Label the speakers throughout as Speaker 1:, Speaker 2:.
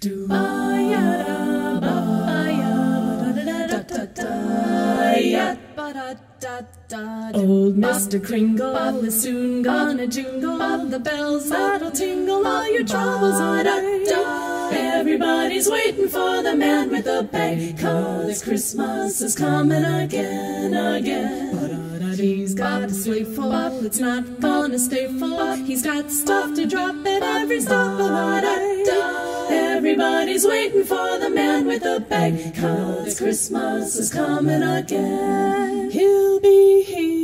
Speaker 1: Old Mr. Kringle is soon gonna jingle the bells that'll tingle all your troubles away. Everybody's waiting for the man with the bag, 'cause Christmas is coming again, again. He's got a sleigh full, it's not gonna stay full. He's got stuff to drop at every stop of the day. Everybody's waiting for the man with the bag, 'cause Christmas is coming again. He'll be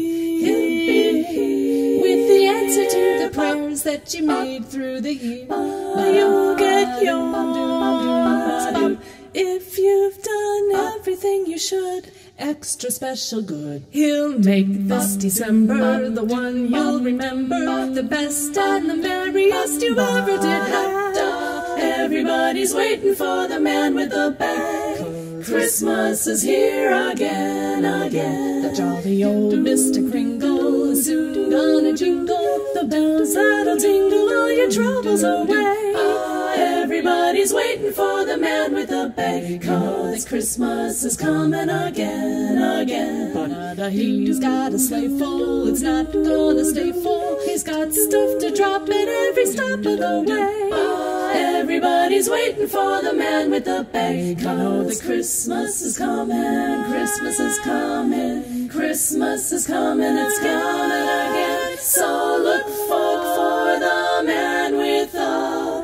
Speaker 1: here with the answer to the prayers that you made through the year. You'll get yours if you've done everything you should. Extra special good. He'll make this December the one you'll remember, the best and the merriest you ever did have. Everybody's waiting for the man with the bag. Christmas is here again, again. The jolly old Mr. Kringle is soon gonna jingle the bells that'll tingle all your troubles away. Everybody's waiting for the man with the bag, 'cause Christmas is coming again, again. But he's got a sleigh full, it's not gonna stay full. He's got stuff to drop at every stop of the way. Everybody's waiting for the man with the bag, 'cause Christmas is coming, Christmas is coming, Christmas is coming, it's coming again. So look for the man with the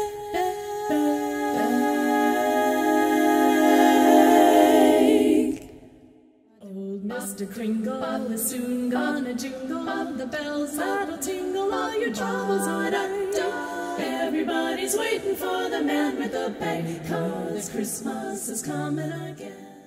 Speaker 1: bag. Old Mr. Kringle is soon gonna jingle the bells that'll tingle all your troubles away. Everybody's waiting for the man with the bag, 'cause Christmas is coming again.